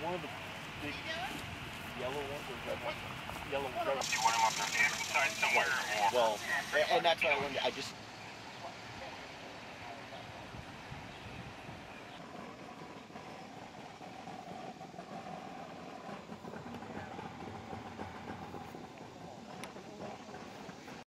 one of the big yellow ones or red ones. Yellow. You want them up there inside somewhere or? Well, and that's what I wanted. I just